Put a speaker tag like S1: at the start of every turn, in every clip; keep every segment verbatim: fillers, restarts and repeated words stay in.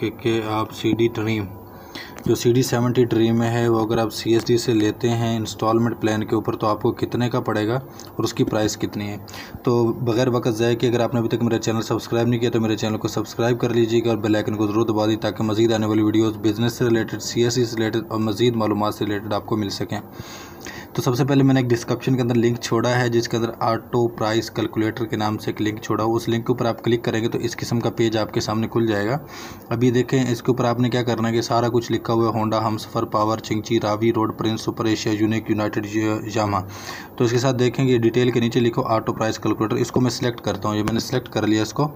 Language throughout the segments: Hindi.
S1: कि, कि आप सी डी ड्रीम जो सी डी सेवेंटी ड्रीम में है वो अगर आप सी एस डी से लेते हैं इंस्टॉलमेंट प्लान के ऊपर तो आपको कितने का पड़ेगा और उसकी प्राइस कितनी है। तो बगैर वक्त ज़ाय कि अगर आपने अभी तक मेरा चैनल सब्सक्राइब नहीं किया तो मेरे चैनल को सब्सक्राइब कर लीजिएगा और बेल आइकन को ज़रूर दबा दी ताकि मज़ीद आने वाली वीडियोस बिज़नेस से रिलेटेड, सी एस सी से रिलेटेड और मज़ीद मालूमात से रिलेटेड आपको मिल सकें। तो सबसे पहले मैंने एक डिस्क्रिप्शन के अंदर लिंक छोड़ा है जिसके अंदर ऑटो प्राइस कैलकुलेटर के नाम से एक लिंक छोड़ा हो। उस लिंक के ऊपर आप क्लिक करेंगे तो इस किस्म का पेज आपके सामने खुल जाएगा। अभी देखें इसके ऊपर आपने क्या करना है कि सारा कुछ लिखा हुआ है, Honda, Humsafar, power, Chinchi, Ravi, road, prince, super Asia, unique, united, Yamaha. तो इसके साथ देखेंगे डिटेल के नीचे लिखो ऑटो प्राइस कैलकुलेटर। इसको मैं सिलेक्ट करता हूँ, ये मैंने सेलेक्ट कर लिया इसको।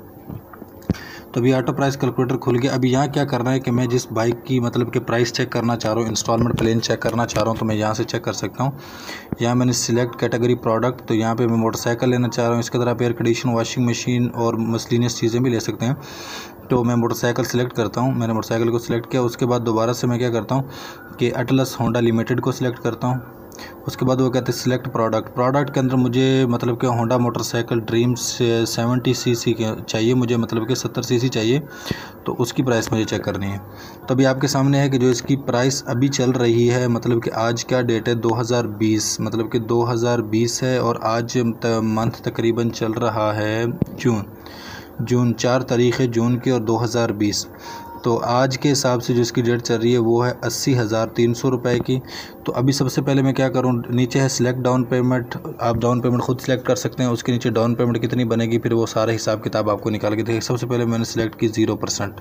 S1: तो अभी ऑटो प्राइस कैलकुलेटर खुल गया। अभी यहाँ क्या करना है कि मैं जिस बाइक की मतलब कि प्राइस चेक करना चाह रहा हूँ, इंस्टॉलमेंट प्लान चेक करना चाह रहा हूँ, तो मैं यहाँ से चेक कर सकता हूँ। यहाँ मैंने सिलेक्ट कैटेगरी प्रोडक्ट, तो यहाँ पे मैं मोटरसाइकिल लेना चाह रहा हूँ। इसके अंदर आप एयर कंडीशन, वॉशिंग मशीन और मसलिनियस चीज़ें भी ले सकते हैं। तो मैं मोटरसाइकिल सेलेक्ट करता हूँ। मैंने मोटरसाइकिल को सिलेक्ट किया। उसके बाद दोबारा से मैं क्या करता हूँ कि अटलस होंडा लिमिटेड को सिलेक्ट करता हूँ। उसके बाद वो कहते हैं सिलेक्ट प्रोडक्ट। प्रोडक्ट के अंदर मुझे मतलब कि होंडा मोटरसाइकिल ड्रीम से सेवेंटी सी सी के चाहिए, मुझे मतलब कि सत्तर सी सी चाहिए, तो उसकी प्राइस मुझे चेक करनी है। तो अभी आपके सामने है कि जो इसकी प्राइस अभी चल रही है, मतलब कि आज क्या डेट है, दो हज़ार बीस, मतलब कि दो हज़ार बीस है और आज मंथ तकरीबन चल रहा है जून जून चार तारीख़ है जून की और दो हज़ार बीस। तो आज के हिसाब से जो इसकी डेट चल रही है वो है अस्सी हज़ार तीन सौ रुपये की। तो अभी सबसे पहले मैं क्या करूँ, नीचे है सिलेक्ट डाउन पेमेंट। आप डाउन पेमेंट खुद सिलेक्ट कर सकते हैं। उसके नीचे डाउन पेमेंट कितनी बनेगी फिर वो सारा हिसाब किताब आपको निकाल के देखें। सबसे पहले मैंने सिलेक्ट की ज़ीरो परसेंट,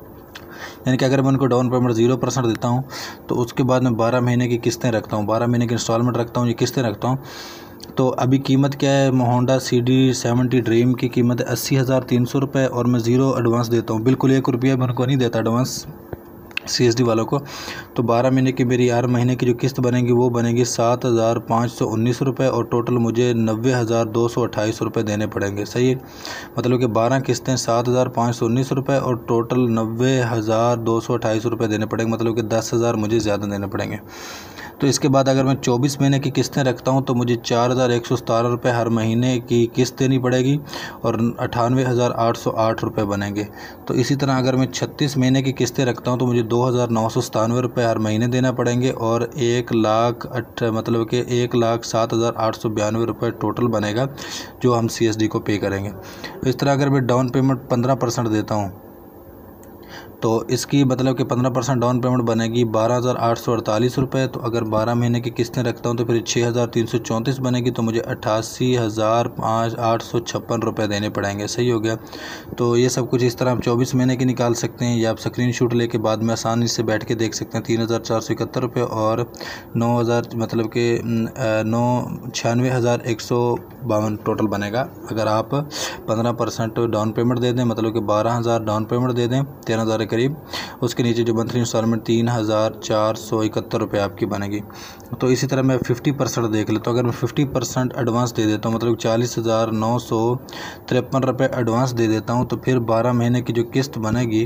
S1: यानी कि अगर मैं उनको डाउन पेमेंट ज़ीरो परसेंट देता हूँ तो उसके बाद मैं बारह महीने की किस्तें रखता हूँ, बारह महीने की इंस्टॉलमेंट रखता हूँ, ये किस्तें रखता हूँ। तो अभी कीमत क्या है, Honda C D seventy dream की कीमत है अस्सी हज़ार तीन सौ रुपये और मैं ज़ीरो एडवांस देता हूँ। बिल्कुल एक रुपया मैं उनको नहीं देता एडवांस सी एस डी वालों को। तो बारह महीने की मेरी हर महीने की जो किस्त बनेगी वो बनेगी सात हज़ार पाँच सौ उन्नीस रुपये और टोटल मुझे नब्बे हज़ार दो सौ अट्ठाईस रुपये देने पड़ेंगे। सही है, मतलब कि बारह किस्तें सात हज़ार पाँच सौ उन्नीस रुपये और टोटल नब्बे हज़ार दो सौ अट्ठाईस रुपये देने पड़ेंगे, मतलब कि दस हज़ार मुझे ज़्यादा देने पड़ेंगे। तो इसके बाद अगर मैं चौबीस महीने की किस्तें रखता हूँ तो मुझे चार हज़ार एक सौ सतारह रुपये हर महीने की किस्त देनी पड़ेगी और अठानवे हज़ार आठ सौ आठ रुपये बनेंगे। तो इसी तरह अगर मैं छत्तीस महीने की किस्तें रखता हूँ तो मुझे दो हज़ार नौ सौ सतानवे रुपये हर महीने देना पड़ेंगे और एक लाख अठ मतलब कि एक लाख सात हज़ार आठ सौ बयानवे रुपये टोटल बनेगा जो हम सी एस डी को पे करेंगे। इस तरह अगर मैं डाउन पेमेंट पंद्रह परसेंट देता हूँ तो इसकी मतलब कि पंद्रह परसेंट डाउन पेमेंट बनेगी बारह हज़ार आठ सौ अड़तालीस रुपये। तो अगर बारह महीने की किस्तें रखता हूँ तो फिर छः हज़ार तीन सौ चौंतीस बनेगी, तो मुझे अट्ठासी हज़ार पाँच आठ सौ छप्पन रुपये देने पड़ेंगे। सही हो गया। तो ये सब कुछ इस तरह आप चौबीस महीने की निकाल सकते हैं या आप स्क्रीन शॉट लेके बाद में आसानी से बैठ के देख सकते हैं। तीन हज़ार चार सौ इकहत्तर रुपये और नौ हज़ार मतलब कि नौ छियानवे हज़ार एक सौ बावन टोटल बनेगा अगर आप पंद्रह परसेंट डाउन पेमेंट दे दें, मतलब कि बारह हज़ार डाउन पेमेंट दे दें तेरह हज़ार करीब। उसके नीचे जो मंथली इंस्टॉलमेंट तीन हज़ार चार सौ इकहत्तर रुपये आपकी बनेगी। तो इसी तरह मैं फिफ्टी परसेंट देख लेता हूँ। अगर मैं फिफ्टी परसेंट एडवांस दे देता हूँ, मतलब चालीस हज़ार नौ सौ तिरपन रुपये एडवांस दे देता हूँ, तो फिर बारह महीने की जो किस्त बनेगी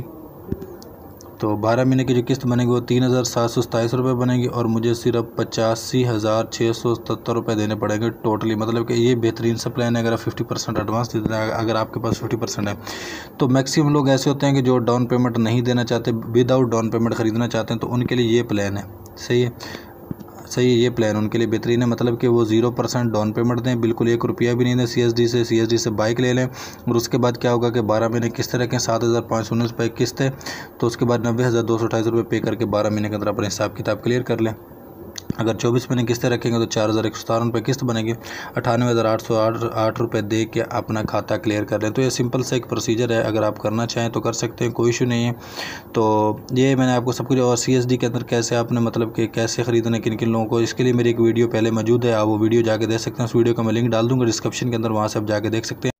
S1: तो बारह महीने की जो किस्त बनेगी वो तीन हज़ार सात सौ सताईस रुपये बनेगी और मुझे सिर्फ पचासी हज़ार छः सौ सत्तर रुपये देने पड़ेंगे टोटली। मतलब कि ये बेहतरीन सा प्लान है अगर आप फिफ्टी परसेंट एडवांस दे दें, अगर आपके पास फिफ्टी परसेंट है। तो मैक्सिमम लोग ऐसे होते हैं कि जो डाउन पेमेंट नहीं देना चाहते, विदाउट डाउन पेमेंट ख़रीदना चाहते हैं, तो उनके लिए ये प्लान है। सही है, सही है, ये प्लान उनके लिए बेहतरीन है। मतलब कि वो ज़ीरो परसेंट डाउन पेमेंट दें, बिल्कुल एक रुपया भी नहीं दें सी एस डी से सी एस डी से बाइक ले लें और उसके बाद क्या होगा कि बारह महीने किस्तें रखें, सात हज़ार पाँच सौ उन्नीस रुपये किस्त है, तो उसके बाद नब्बे हज़ार दो सौ अट्ठाईस रुपये पे करके बारह महीने के अंदर अपने हिसाब किताब क्लियर कर लें। अगर चौबीस महीने किस्तें रखेंगे तो चार हज़ार एक सौ सतारह रुपये किस्त बनेगी, अठानवे हज़ार आठ सौ आठ आठ रुपये दे के अपना खाता क्लियर कर लें। तो ये सिंपल सा एक प्रोसीजर है, अगर आप करना चाहें तो कर सकते हैं, कोई इशू नहीं है। तो ये मैंने आपको सब कुछ, और सी एस डी के अंदर कैसे आपने मतलब कि कैसे ख़रीदना किन किन लोगों को, इसके लिए मेरी एक वीडियो पहले मौजूद है, आप वो वीडियो जाके देख सकते हैं। उस वीडियो का मैं लिंक डाल दूँगा डिस्क्रिप्शन के अंदर, वहाँ से आप जाके देख सकते हैं।